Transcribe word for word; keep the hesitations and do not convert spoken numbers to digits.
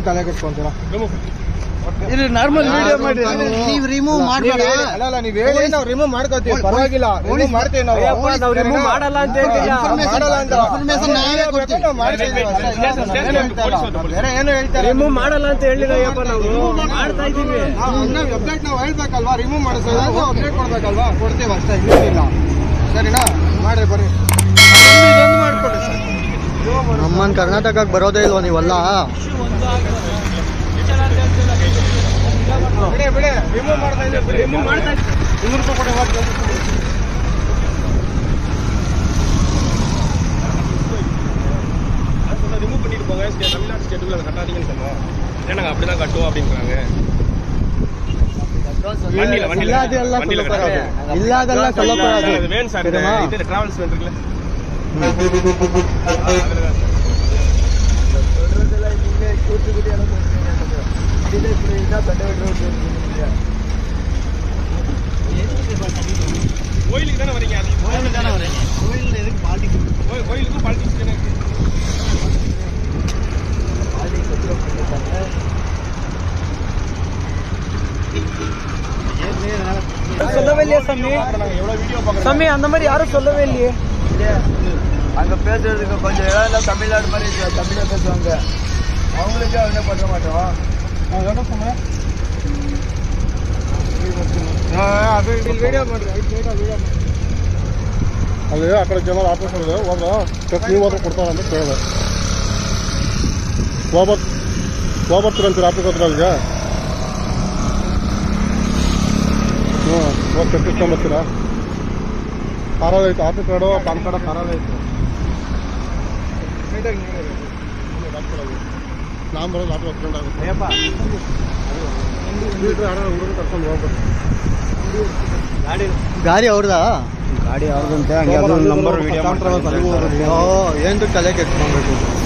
ತಲೆ ಕೆಡ್ಸ್ಕೊಂತೀರಾ? ಇದು normal video ಮಾಡಿ ನೀವು ರಿಮೂವ್ ಮಾಡಬೇಡಿ. ಅಲ್ಲ ನೀವು ಹೇಳಿ ನಾವು ರಿಮೂವ್ ಮಾಡ್ಕೋತೀವಿ, ಪರವಾಗಿಲ್ಲ. ರಿಮೂವ್ ಮಾಡ್ತೀವಿ ನಾವು. ನಾವು ರಿಮೂವ್ ಮಾಡಲ್ಲ ಅಂತ ಹೇಳ್ತಿಲ್ಲ, ಮಾಡಲ್ಲ ಅಂತ ಇನ್ಫಾರ್ಮೇಶನ್ ನಾವೇ ಕೊಡ್ತೀವಿ. ನಾವು ಮಾಡ್ತೀವಿ, ಬೇರೆ ಏನು ಹೇಳ್ತಾರೆ. ರಿಮೂವ್ ಮಾಡಲ್ಲ ಅಂತ ಹೇಳಿಲ್ಲ ಅಯ್ಯಪ್ಪ, ನಾವು ಮಾಡ್ತಾ ಇದೀವಿ. ನಾವು ಅಪ್ಡೇಟ್ ನಾವು ಹೇಳ್ಬೇಕಲ್ವಾ, ರಿಮೂವ್ ಮಾಡಿಸೋದು ಅಪ್ಡೇಟ್ ಕೊಡ್ಬೇಕಲ್ವಾ, ಕೊಡ್ತೀವಿ ಅಷ್ಟೇ, ಏನಿಲ್ಲ. ಸರಿನಾ? ಮಾಡ್ರಿ ಬರ್ರಿ, ಇದೊಂದು ಮಾಡ್ಕೊಡಿ ಸರ್. ನಮ್ಮನ್ ಕರ್ನಾಟಕಕ್ಕೆ ಬರೋದೇ ಇಲ್ವಾ ನೀವಲ್ಲ? ಬಿಡಿ ಬಿಡಿ, ರಿಮೂವ್ ಮಾಡ್ತಾ ಇದ್ದೀವಿ, ರಿಮೂವ್ ಮಾಡ್ತಾ ಇದ್ದೀವಿ. ಇನ್ನೂರು ರೂಪಾಯಿ ಕೊಡಿ. ரிமூவ் பண்ணிட்டு போங்க. தமிழ்நாடு ஸ்டேட்டுக்குள்ள அதை கட்டாதீங்கன்னு சொன்னோம். ஏன்னா நாங்கள் அப்படி தான் கட்டுவோம் அப்படிங்கிறாங்க. வண்டியில் வண்டியில் வண்டியில் கட்டாது, இல்லாதெல்லாம் சொல்லக்கூடாது. வேணும் சார், இது டிராவல்ஸ் வேணும்ல. கோயிலுக்கு தானே வரீங்க? கோயிலுக்கு தானே வரீங்க. கோயில் எதுக்கு? பாலிடிக்ஸ். கோயிலுக்கும் பாலிடிக்ஸ் தானே. சொல்லவே இல்லையே சாமி. சாமி அந்த மாதிரி யாரும் சொல்லவே இல்லையே. அங்க பேசுறதுக்கு கொஞ்சம் இடம் இல்லை, தமிழ்நாடு மாதிரி தமிழை பேசுவாங்க. அவங்களுக்கே என்ன பண்ண மாட்டோம். ಅದು ವಿಡಿಯೋ ಮಾಡ್ರಿ, ವಿಡಿಯೋ ಅಲ್ಲಿ ಆ ಕಡೆ ಜನ ಆಫೀಸರ್ ಒಂದು ಚೆಕ್ ನೀವು ಹೋದ್ರೆ ಕೊಡ್ತಾರ ಅಂತ ಕೇಳಿದೆ. ಹೋಗ್ಬತ್ ಹೋಗ್ಬರ್ತೀರಂತೀರ ಆಫೀಸ್ ಹತ್ರ ಅಲ್ಲಿಗೆ? ಹ್ಞೂ ಹೋಗಿ ಚೆಕ್ ಇಸ್ಕೊಂಬರ್ತೀರಾ? ಕಾರಲ್ಲಿ ಐತೆ, ಆಫೀಸ್ ಕಾರ್ಡು ಪಾನ್ ಕಾರ್ಡು ಕಾರಲ್ಲಿ ಐತೆ. ನಾನು ಬರೋದು ಆಟೋ ಹತ್ಕೊಂಡಾಗುತ್ತೆ. ಹುಡುಗರು ಕರ್ಕೊಂಡು ಹೋಗ್ಬೇಕು. ಗಾಡಿ ಅವ್ರದಾ? ಗಾಡಿ ಅವ್ರದಂತೆ. ನಂಬರ್ ವಿಡಿಯೋ ಏನು ತಲೆ ಕೆಟ್ಕೊಂಡ್ಬೇಕು.